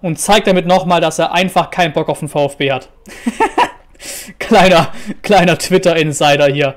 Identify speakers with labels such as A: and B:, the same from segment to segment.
A: Und zeigt damit nochmal, dass er einfach keinen Bock auf den VfB hat. kleiner Twitter-Insider hier.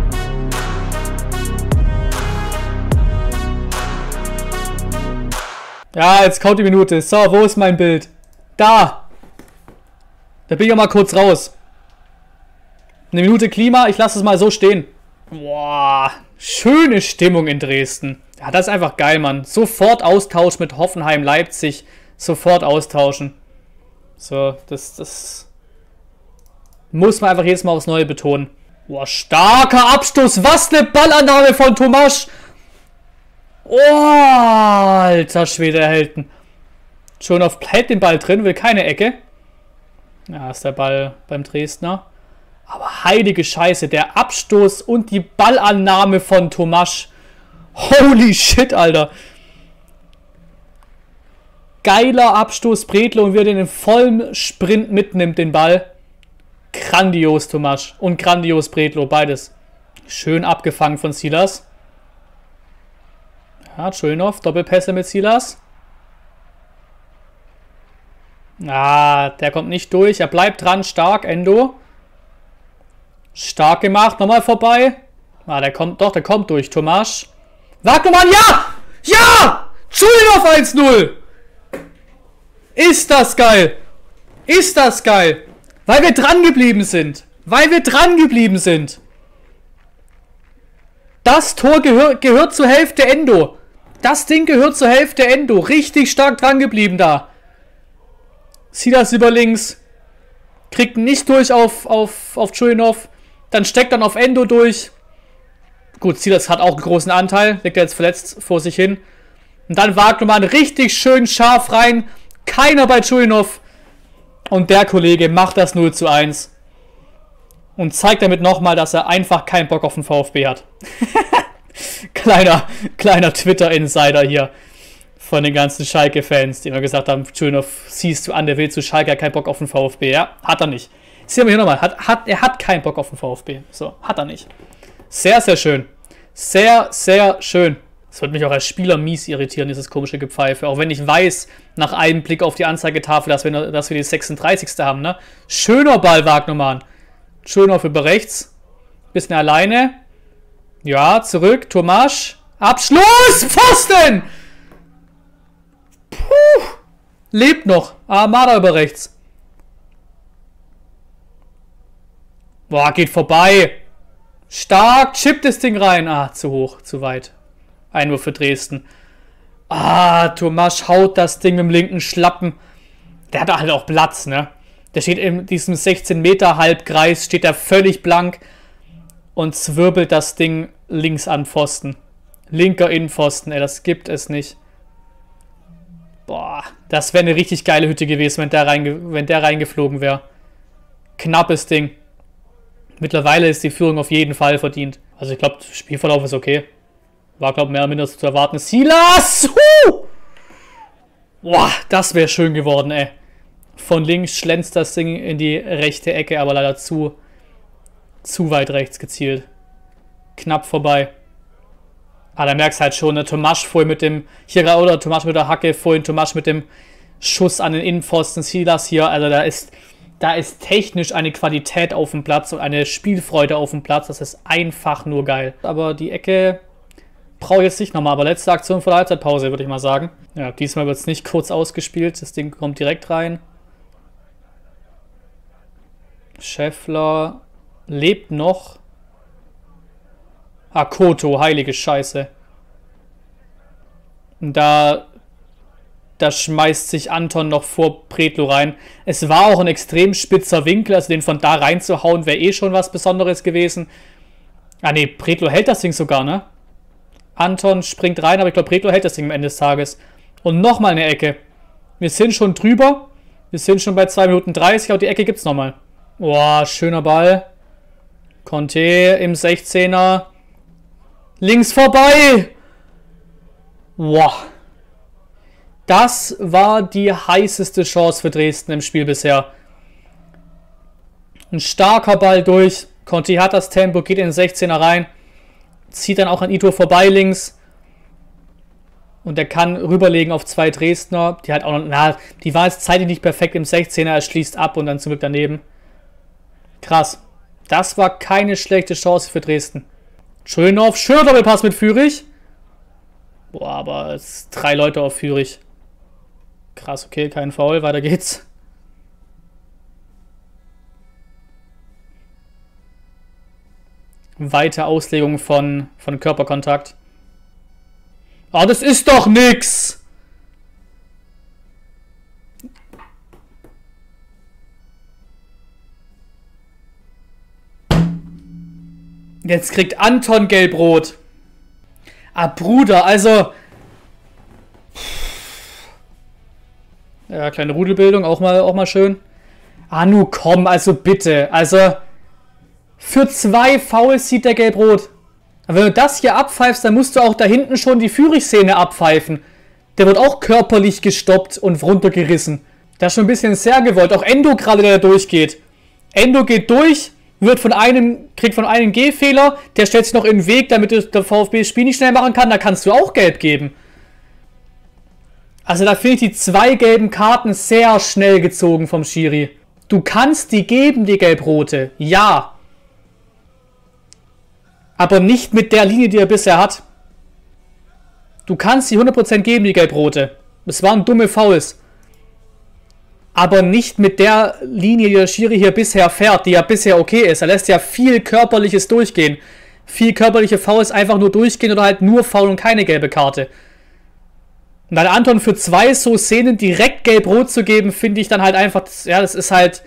A: Ja, jetzt kommt die Minute. So, wo ist mein Bild? Da! Da bin ich auch mal kurz raus. Eine Minute Klima, ich lasse es mal so stehen. Boah, schöne Stimmung in Dresden. Ja, das ist einfach geil, Mann. Sofort Austausch mit Hoffenheim, Leipzig. Sofort austauschen. So, das muss man einfach jedes Mal aufs Neue betonen. Boah, starker Abstoß. Was eine Ballannahme von Tomasch. Oh, alter Schwede, der Helden. Schon auf hält den Ball drin, will keine Ecke. Ja, ist der Ball beim Dresdner. Aber heilige Scheiße, der Abstoß und die Ballannahme von Tomasch. Holy shit, Alter. Geiler Abstoß, Bredlo, und wie er den in vollem Sprint mitnimmt, den Ball. Grandios, Tomasch. Und grandios, Bredlo, beides. Schön abgefangen von Silas. Ja, Tschulnow, Doppelpässe mit Silas. Ah, der kommt nicht durch. Er bleibt dran, stark, Endo. Stark gemacht, nochmal vorbei. Ah, der kommt durch, Tomasch. Wagnermann, ja! Ja! Tschulnow 1-0! Ist das geil! Ist das geil! Weil wir dran geblieben sind. Weil wir dran geblieben sind. Das Tor gehört zur Hälfte Endo. Das Ding gehört zur Hälfte Endo. Richtig stark dran geblieben da. Silas über links. Kriegt nicht durch auf Tschulnow. Dann steckt dann auf Endo durch. Gut, Silas hat auch einen großen Anteil. Liegt er jetzt verletzt vor sich hin. Und dann Wagnermann richtig schön scharf rein. Keiner bei Tschulnow. Und der Kollege macht das 0:1. Und zeigt damit nochmal, dass er einfach keinen Bock auf den VfB hat. kleiner Twitter-Insider hier. Von den ganzen Schalke-Fans, die immer gesagt haben, Tschulnow, siehst du an, der will zu Schalke, hat keinen Bock auf den VfB. Ja, hat er nicht. Sehen wir hier nochmal. Er hat keinen Bock auf den VfB. So, hat er nicht. Sehr, sehr schön. Sehr, sehr schön. Das wird mich auch als Spieler mies irritieren, dieses komische Gepfeife. Auch wenn ich weiß, nach einem Blick auf die Anzeigetafel, dass wir die 36. haben, ne? Schöner Ball, Wagnermann. Tschulnow über rechts. Bisschen alleine. Ja, zurück. Tomasch. Abschluss! Pfosten! Puh. Lebt noch. Armada über rechts. Boah, geht vorbei. Stark. Chippt das Ding rein. Ah, zu hoch. Zu weit. Einwurf für Dresden. Ah, Tomasch haut das Ding mit dem linken Schlappen. Der hat halt auch Platz, ne? Der steht in diesem 16 Meter Halbkreis, steht da völlig blank und zwirbelt das Ding links an Pfosten. Linker Innenpfosten, ey, das gibt es nicht. Boah, das wäre eine richtig geile Hütte gewesen, wenn der reingeflogen wäre. Knappes Ding. Mittlerweile ist die Führung auf jeden Fall verdient. Also ich glaube, Spielverlauf ist okay. War, glaube ich, mehr oder minder zu erwarten. Silas! Boah, das wäre schön geworden, ey. Von links schlänzt das Ding in die rechte Ecke, aber leider zu weit rechts gezielt. Knapp vorbei. Ah, da merkst du halt schon, ne? Tomasch vorhin mit dem, hier oder Tomasch mit der Hacke, vorhin Tomasch mit dem Schuss an den Innenpfosten, Silas hier, also da ist technisch eine Qualität auf dem Platz und eine Spielfreude auf dem Platz, das ist einfach nur geil. Aber die Ecke brauche ich jetzt nicht nochmal, aber letzte Aktion vor der Halbzeitpause, würde ich mal sagen. Ja, diesmal wird es nicht kurz ausgespielt, das Ding kommt direkt rein. Scheffler lebt noch. Koto, heilige Scheiße. Und da schmeißt sich Anton noch vor Bredlo rein. Es war auch ein extrem spitzer Winkel, also den von da reinzuhauen, wäre eh schon was Besonderes gewesen. Ah ne, Bredlo hält das Ding sogar, ne? Anton springt rein, aber ich glaube, Bredlo hält das Ding am Ende des Tages. Und nochmal eine Ecke. Wir sind schon drüber. Wir sind schon bei 2 Minuten 30, aber die Ecke gibt's nochmal. Boah, schöner Ball. Conte im 16er. Links vorbei. Boah. Das war die heißeste Chance für Dresden im Spiel bisher. Ein starker Ball durch. Conte hat das Tempo, geht in den 16er rein. Zieht dann auch an Ito vorbei links. Und der kann rüberlegen auf 2 Dresdner, die halt auch noch, na, die war jetzt zeitlich nicht perfekt im 16er, er schließt ab und dann zum Glück daneben. Krass. Das war keine schlechte Chance für Dresden. Schön auf schöner Doppelpass mit Führig. Boah, aber es 3 Leute auf Führig. Krass, okay, kein Foul, weiter geht's. Weite Auslegung von Körperkontakt. Ah, das ist doch nix! Jetzt kriegt Anton gelb-rot. Ah, Bruder, also... Ja, kleine Rudelbildung, auch mal schön. Ah, nu komm, also bitte. Also, für 2 Fouls sieht der gelb-rot. Aber wenn du das hier abpfeifst, dann musst du auch da hinten schon die Führig-Szene abpfeifen. Der wird auch körperlich gestoppt und runtergerissen. Das ist schon ein bisschen sehr gewollt. Auch Endo gerade, der da durchgeht. Endo geht durch, kriegt von einem Gehfehler, der stellt sich noch in den Weg, damit der VfB das Spiel nicht schnell machen kann. Da kannst du auch gelb geben. Also da finde ich die 2 gelben Karten sehr schnell gezogen vom Schiri. Du kannst die geben, die gelb-rote. Ja. Aber nicht mit der Linie, die er bisher hat. Du kannst die 100% geben, die gelb-rote. Es waren dumme Fouls. Aber nicht mit der Linie, die der Schiri hier bisher fährt, die ja bisher okay ist. Er lässt ja viel Körperliches durchgehen. Viel körperliche Fouls einfach nur durchgehen oder halt nur Foul und keine gelbe Karte. Und dann Anton für 2 so Szenen direkt gelb-rot zu geben, finde ich dann halt einfach, ja, das ist halt,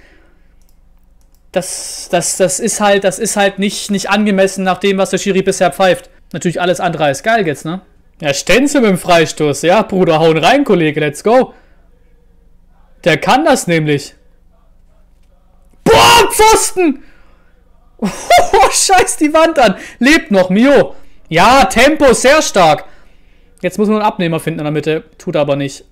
A: das ist halt nicht angemessen nach dem, was der Schiri bisher pfeift. Natürlich alles andere als geil jetzt, ne? Ja, Stenzel mit dem Freistoß. Ja, Bruder, hauen rein, Kollege, let's go. Der kann das nämlich. Boah, Pfosten! Oh, scheiß die Wand an. Lebt noch, Mio. Ja, Tempo, sehr stark. Jetzt muss man einen Abnehmer finden in der Mitte. Tut aber nicht.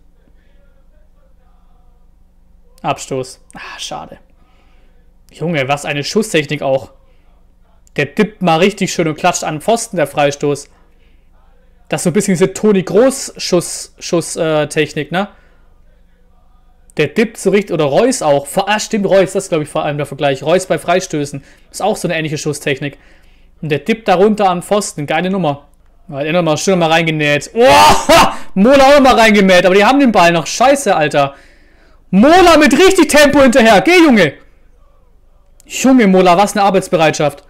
A: Abstoß. Ah, schade. Junge, was eine Schusstechnik auch. Der dippt mal richtig schön und klatscht an den Pfosten, der Freistoß. Das ist so ein bisschen diese Toni Groß-Schuss-Technik, ne? Der dippt so richtig, oder Reus auch. Ah, stimmt, Reus, das ist, glaube ich, vor allem der Vergleich. Reus bei Freistößen. Ist auch so eine ähnliche Schusstechnik. Und der dippt da runter am Pfosten. Geile Nummer. Hat er nochmal schön reingenäht. Oh, Mola auch nochmal reingemäht, aber die haben den Ball noch. Scheiße, Alter. Mola mit richtig Tempo hinterher. Geh, Junge. Junge, Mola, was eine Arbeitsbereitschaft.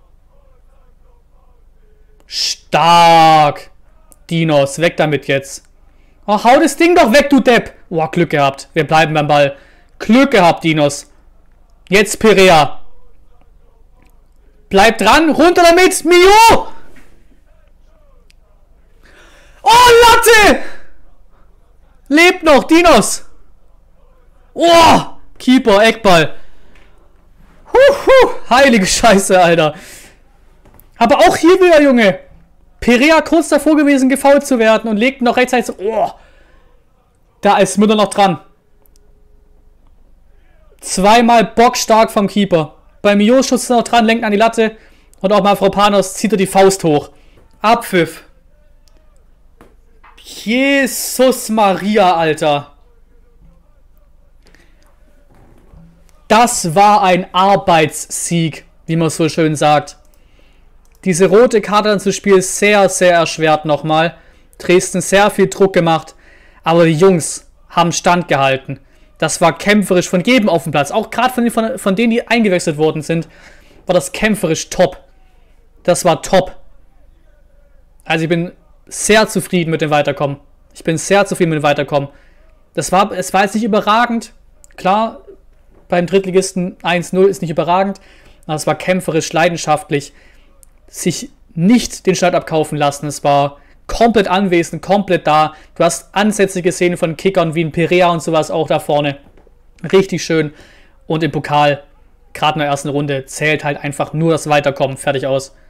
A: Stark. Dinos, weg damit jetzt. Oh, hau das Ding doch weg, du Depp. Oh, Glück gehabt. Wir bleiben beim Ball. Glück gehabt, Dinos. Jetzt Perea. Bleib dran. Runter damit. Mio. Oh, Latte. Lebt noch, Dinos. Oh, Keeper, Eckball. Heilige Scheiße, Alter. Aber auch hier wieder, Junge. Perea kurz davor gewesen, gefoult zu werden und legt noch rechtzeitig so. Oh. Da ist Müller noch dran. 2-mal bockstark vom Keeper. Beim Mio-Schuss ist er noch dran, lenkt an die Latte. Und auch mal Frau Panos zieht er die Faust hoch. Abpfiff. Jesus Maria, Alter. Das war ein Arbeitssieg, wie man so schön sagt. Diese rote Karte dann zu spielen, sehr, sehr erschwert nochmal. Dresden sehr viel Druck gemacht. Aber die Jungs haben standgehalten. Das war kämpferisch von jedem auf dem Platz. Auch gerade von denen, die eingewechselt worden sind, war das kämpferisch top. Das war top. Also ich bin sehr zufrieden mit dem Weiterkommen. Es war jetzt nicht überragend. Klar, beim Drittligisten 1-0 ist nicht überragend. Aber es war kämpferisch, leidenschaftlich. Sich nicht den Start abkaufen lassen. Es war komplett anwesend, komplett da. Du hast Ansätze gesehen von Kickern wie ein Perea und sowas auch da vorne. Richtig schön. Und im Pokal, gerade in der ersten Runde, zählt halt einfach nur das Weiterkommen. Fertig aus.